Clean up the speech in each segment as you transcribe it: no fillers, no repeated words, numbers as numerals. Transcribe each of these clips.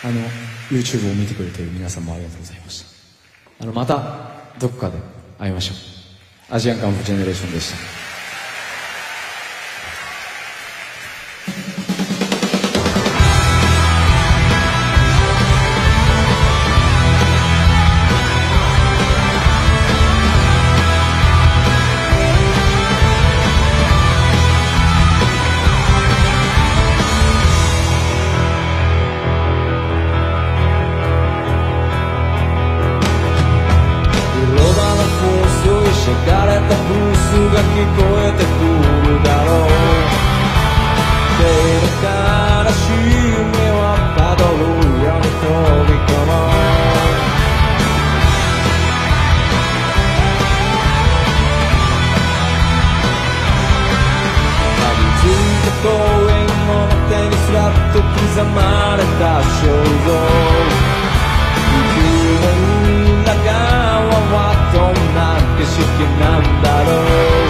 YouTube を見てくれている皆さんもありがとうございました。またどこかで会いましょう。アジアンカンフージェネレーションでした。 しゃがれたブースが聞こえてくるだろう。手からしみはたどるように飛び込もう。旅ついた公園の手にすらっと刻まれた肖像。雪の裏側はどんな景色なんだろう。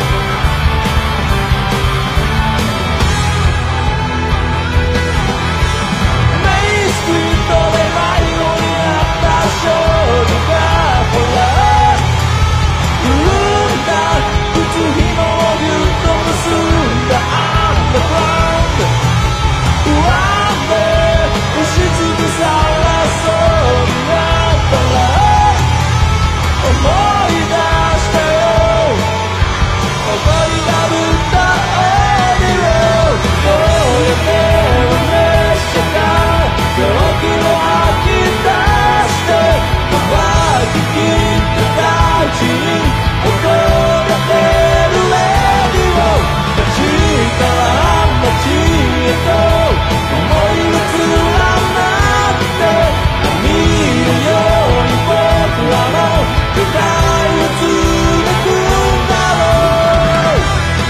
メインストリートで迷子になった少女がほら潤んだ靴紐をぎゅっと結んだアンダーグラウンド。不安で押しつぶされそうになったら思い出したよ。思い出ぶった帯をこれで列車が狂気を吐き出して乾ききった大地に踊らせるレディオ。街から街へと思いを連なって見るように僕らの時代をつなぐんだろう。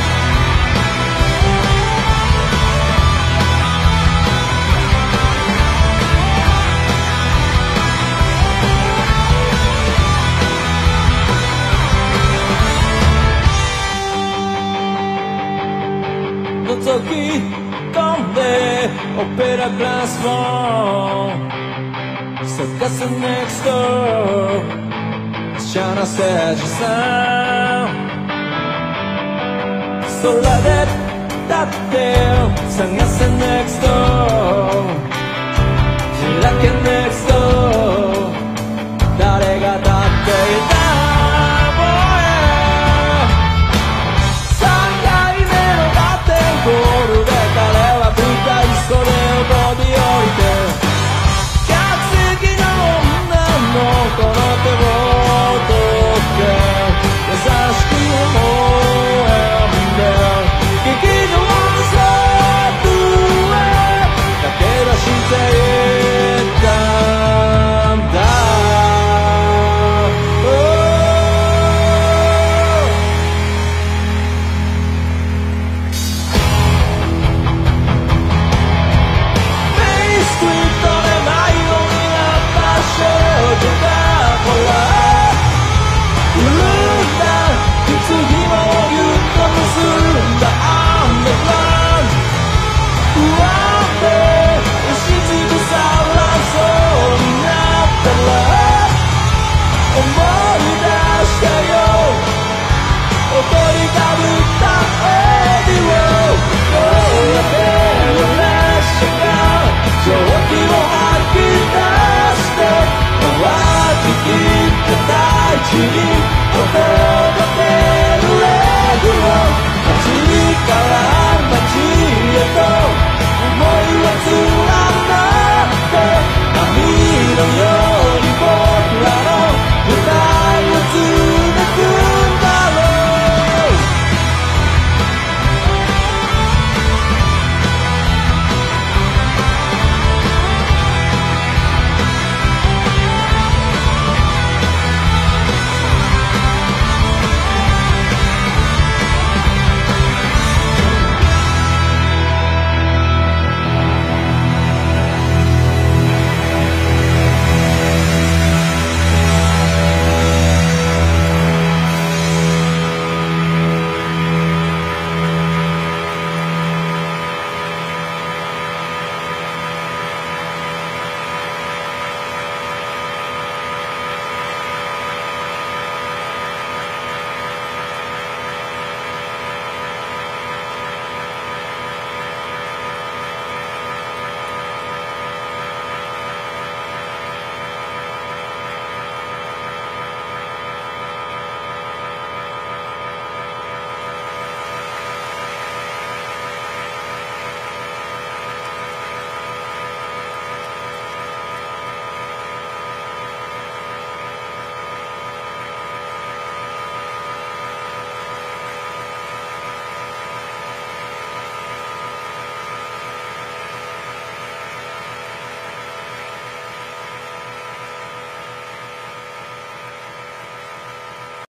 覗き込んでオペラグラスを探す next door。シャナセージさん空で立って探せ next door。